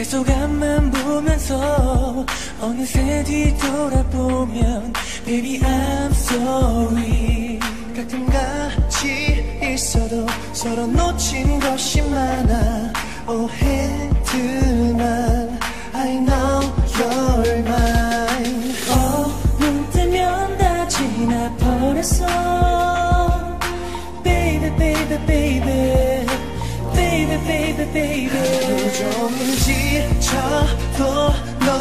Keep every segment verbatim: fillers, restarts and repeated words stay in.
미소감만 보면서 어느새 뒤돌아보면 Baby I'm sorry. 가끔 같이 있어도 서로 놓친 것이 많아. 오해들만 I know you're mine. 어, 눈 뜨면 다 지나버렸어. Baby baby baby Baby baby baby. 하루 종일 지쳐도 넌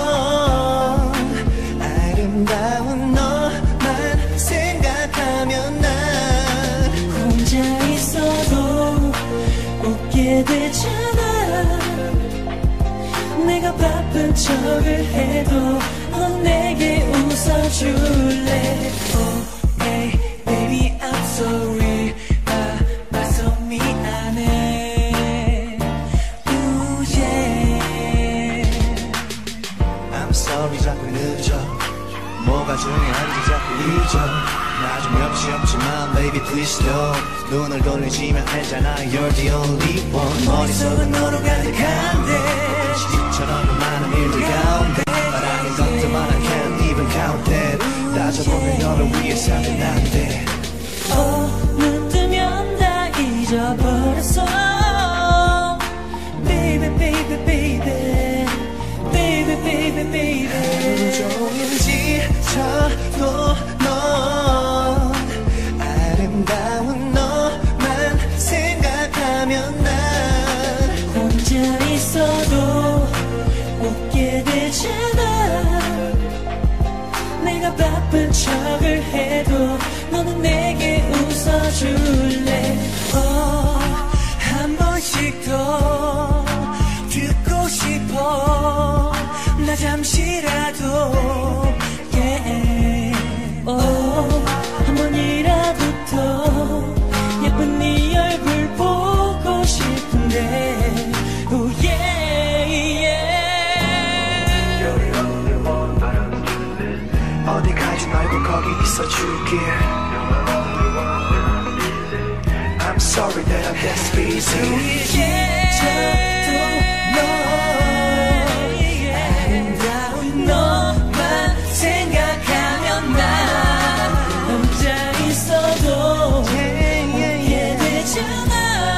아름다운 너만 생각하면 난 혼자 있어도 웃게 되잖아. 내가 바쁜 척을 해도 넌 내게 웃어줄래. Oh hey baby I'm sorry. 바빠서 미안해. Ooh yeah. I'm sorry 자꾸 늦어. 뭐가 중요한지 자꾸 잊어. 나 좀 역시 없지만 baby please don't. 눈을 돌리지면 알잖아 you're the only one. 머릿속은 너로 가득한데 시처럼 많은 일들 가운데 바라는 것들만 I can't even count that. 따져보면 너를 위해 사는 난데. 어, 눈 뜨면 다 잊어버렸어. Baby baby baby Baby baby baby. 하루 종일 지쳐도 넌 아름다운 너만 생각하면 난 혼자 있어도 웃게 되잖아. 내가 바쁜 척을 해도 너는 내게 웃어줄래. 어, 한 번씩 더 듣고 싶어. 나 잠시라도 yeah. 어, 한 번이라도 더 예쁜 네 얼굴 보고 싶은데 oh yeah, yeah. You're the only one 바라는 듯 어디 가지 말고 거기 있어줄게. I'm sorry that I'm that busy. 지쳐도 너 아름다운 너만 생각하면 난 혼자 있어도 웃게 되잖아.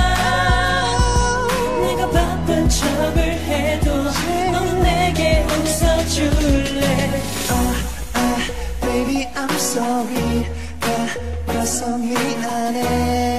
내가 바쁜 척을 해도 너는 내게 웃어줄래. 아, 아, baby I'm sorry. 바빠서 미안해.